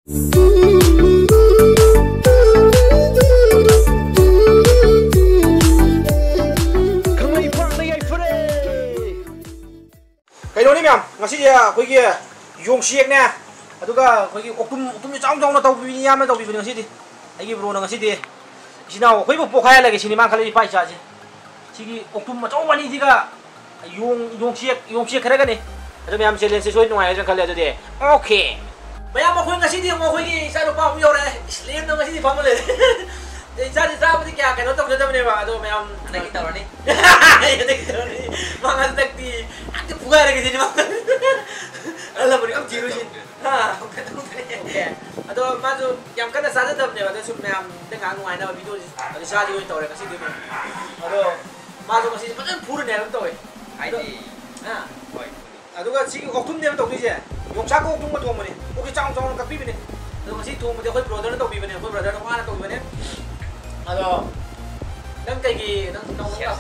Kailangan niya, ngasi dia, kau kira yung siak na, atau kah kau kira okum jauh na tahu bini ama tahu bini ngasi di, lagi bro ngasi di, sini kau kau pokai lagi sini mang kali pai saja, sini okum jauh mana di kah yung siak kira kan ni, atau macam challenge sesuai nungai jangan kali aja deh, oke. Bayar mau kau ngasi di, mau kau ni saya lupa mau orang, Islam tu ngasi di faham le. Jadi saya berarti kaya kan untuk jadinya apa, atau macam ada kita orang ni, ada kita orang ni, mangan tak di, ada bukan lagi sini mangan. Allah beri am jiru sini, ha, oke. Atau macam yang kena saja tu ni, atau macam dengan ngai nama video, atau saya juga itu orang kasih dia. Atau macam kasih macam pura ni orang tu, ID, ha. Atau kan sih oktum dia tu ni je, yang cakap oktum macam mana? Okey cakap kapi ni. Atau masih tu macam kau brother tu kapi ni, kau brother tu mana tu kapi ni? Aduh, nang kayak nang kayak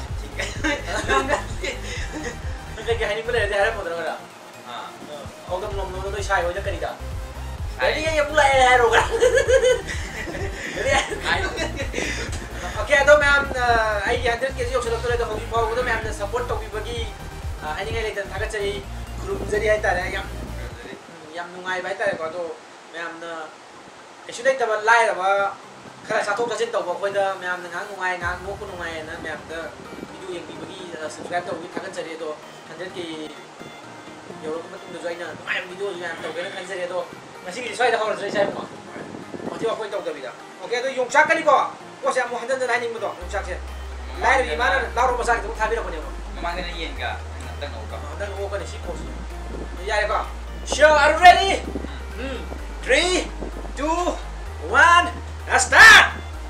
hari ni boleh ada apa tu orang? Orang nom tu saya aja kerja. Jadi yang mulai hero kan. Jadi, okay, atau macam, I handle kes yang sudah terlihat hobi power tu macam support hobi bagi, ini kan itu agak cari group jadi ada yang nungai baik ada kalau tu macam, sudah itu berlai apa. Kalau satu persen tahu bahawa kita memang ngai mau pun ngai na memang video yang dibagi subscribe tahu kita akan cari itu kantor ke jauh ke betul join na memang video yang tahu kita akan cari itu masih kita saya dah harus saya semua masih aku tahu dah oke itu yung cak kali kok saya mau hantar lain betul yung cak saya lain di mana lalu rumah sakit itu tapi apa ni memang kena yen ka, nanti mau kan isi kos ya kok show are ready 3 2 1 Let's start!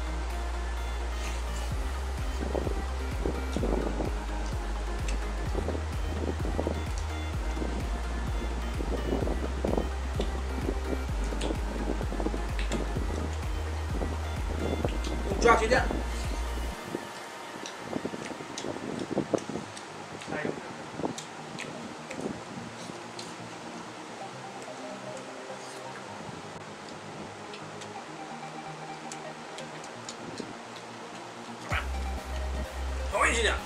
Drop it down. Original.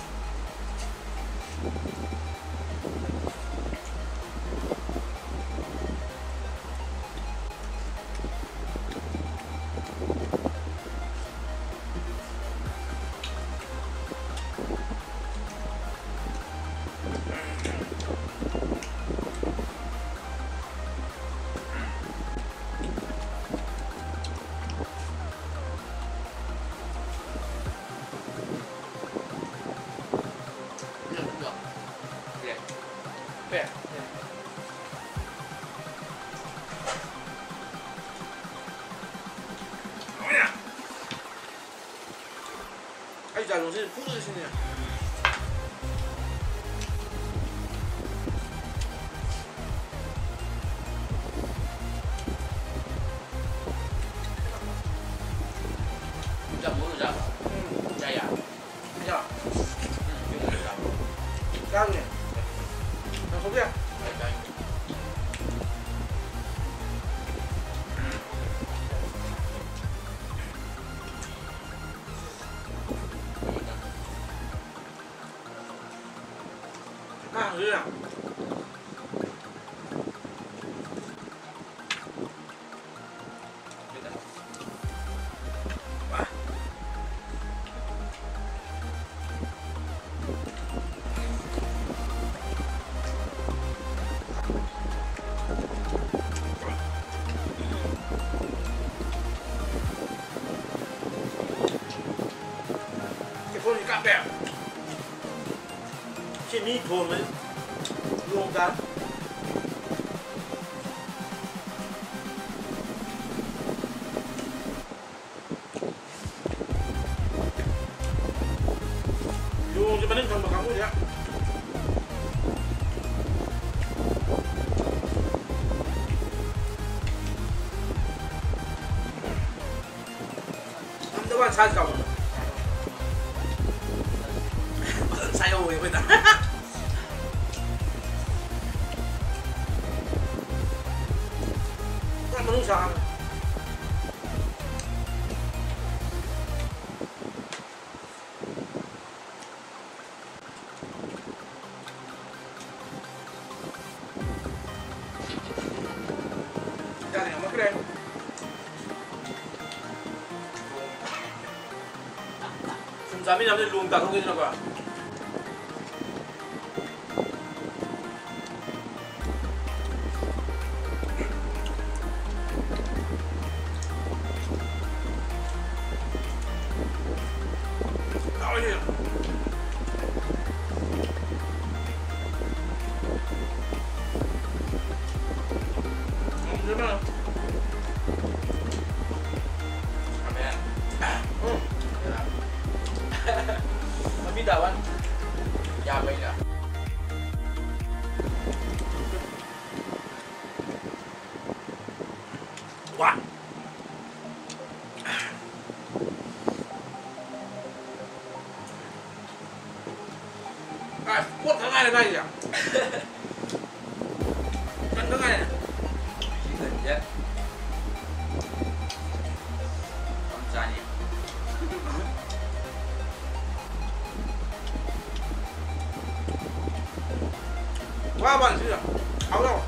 Yeah. Oh yeah. 哎，这种是不是现在？ 这不是这个，这样， 这样， 用这个， 这样子，能收不了？那是。ที่นี่โทรมันรวมกันอยู่จะมาเล่นทำกับเขาเนี่ยทำได้ว่าใช้เก่าใช้โอ้ยไปนะมันต้องใช้ sang. Jadi nama keren. Sumsami namanya luang tak gitu apa? Dawan, ya baiklah. Wah, kuat sangat ada ya. Sangat. Ya. Kamsani. Wah, bang, sih, hao đâu?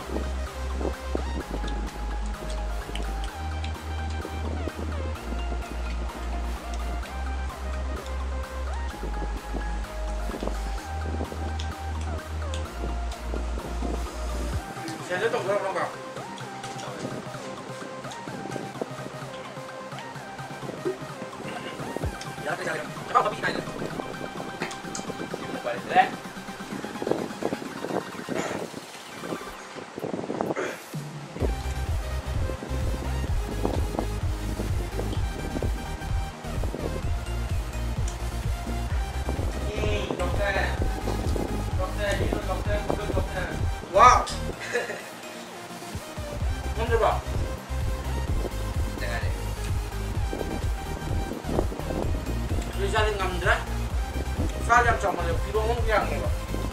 Saya sẽ tổng không vào. Dạ, cái sao vậy? Các bạn có biết này nữa. Vậy đấy. Wow. Ngon chưa bảo? Jangan deh. Bisa ngam dra. Sao làm chồng mà được kilo không kèm này bảo.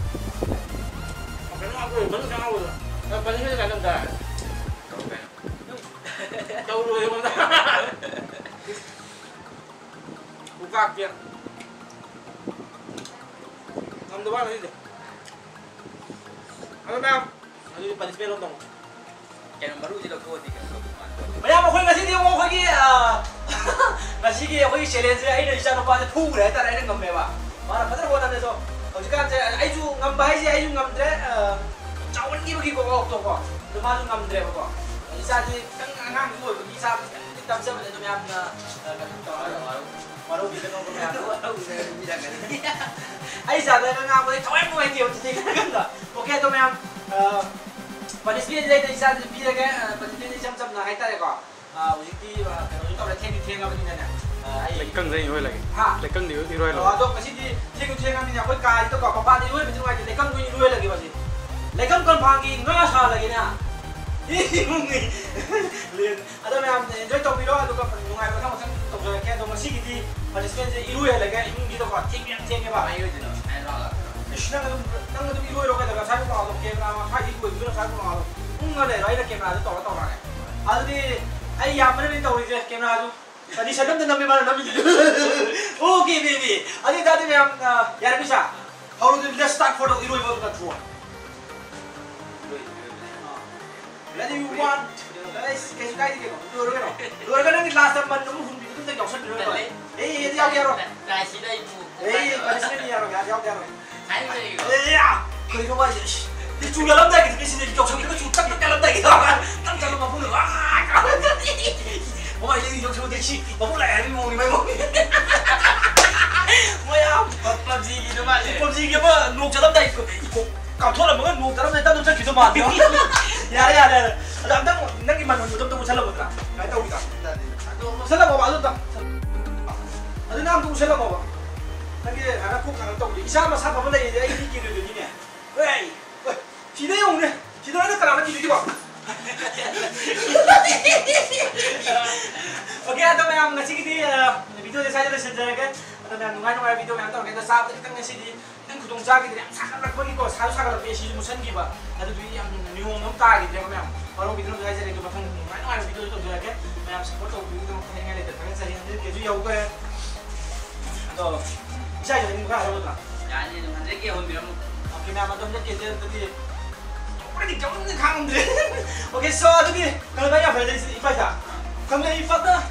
Cái nó rồi vẫn sao rồi. Vẫn cái này làm gì? Kau kan. Đâu rồi không ta? Buka kia. Ngam đâu bao nhiêu? Ano ba? Ano yung panismelo dong? Kaya baru sila ko di kan. Mayam ako'y ngasi yung ako'y ngasi ako'y challenge ay na isa no pa pu re ta re ngam me ba. Mara padar ko na so. Hojikan je ay ju ngam ba ai je ay ju ngam dre chawan ki bagi ko to ko. Duma ju ngam dre ko. Isa ji kang angang ko isa tam sa to myam na to maro bi ko ko myam. Ay sa da nga ko chawan mo ay ti ti kan da. Okay to myam panismelo dai dai sa bi re ga panismelo cham cham na hai ta re ko. Hojikti kano tawra theng abani na ai lekang dai hoi lagi ha lekang di roi lo ado kasi di theng ami na koi kai to ko papa di hoi bitu ai lekang koi roi lagi basi lekang kon phangi nga sa lagi na mungi len ada me am enjoy to biro ado ko nungai ba thang sang to ga ke to masi ki di panismelo je irui laga imungi to ko theng ba Ayo je no. Ai lo la. Shna nang nang irui ro ka daga sai ko ado ke na ma khai di ko biro sai ko ado unga le rai na ke na to ra ne adi ai ya mana ni tahu je kamera tu. Tadi saya dah nampak mana nampak itu. Okay baby. Adi tadi memang ya bisa. How do let's start photo iru ibu kita tuan. Ready you want? Guys, kayak suka ini kau. Dua orang. Dua orang ni last time mana kamu hubungi tu tengok sen dua orang. Ini jauh jauh. Dah sida ibu. Panis ni ya orang jauh jauh. Saya ni. Ya. Kau itu apa je? Di juga dalam dah kita sini jauh sen kita cuci tak dalam dah kita kan. Tak dalam apa pun. Ôi đi trong cái chị mà cũng lẻ đi mù đi mày mù mày không PUBG gitu mah. PUBG kia mà nuốt cho lắm đây cảm thoát là mới nuốt cho lắm đây tao đâu chơi kiểu mà thiếu ya làm tao năng cái màn nuốt tao sẽ làm được cả cái tao đi cả sẽ làm bảo được tao ở Nam tao sẽ làm bảo năng cái anh cũng thằng tao đi sao mà sao mà vấn đề đấy đi kia được như này ơi chỉ đấy không này chỉ đấy nó cả làm gì đi bảo Okay, atau memang ngasih kita video saya dah sejarahkan atau memang nungai video yang tahu kita sahabat kita ngasih di dan kudung jaga kita yang sangat nak bagi kau selalu sangat lebih sih musan kita atau tu yang new nom tadi dia memang 바로 비디오도 하이제레 그 바탕 많이 비디오도 좀 줘야게 매am support 또 비디오 좀 해야 돼 당연히 사진 계속 여우가 또 이사이 좀 가. 알아보다 아니 좀 한대 게 혼비람 오케이 매am 좀 이렇게 되는데 우리 좀 강들 오케이 so 저기 그러면 야 별들 이파이다 그러면 이 파트